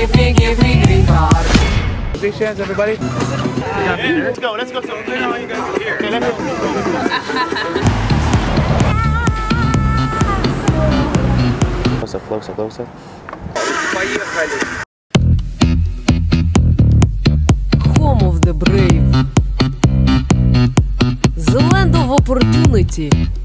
give me green card. Big chance, everybody. Yeah, let's go. So now you guys are here. Okay, let's go. Closer. Home of the brave. The land of opportunity.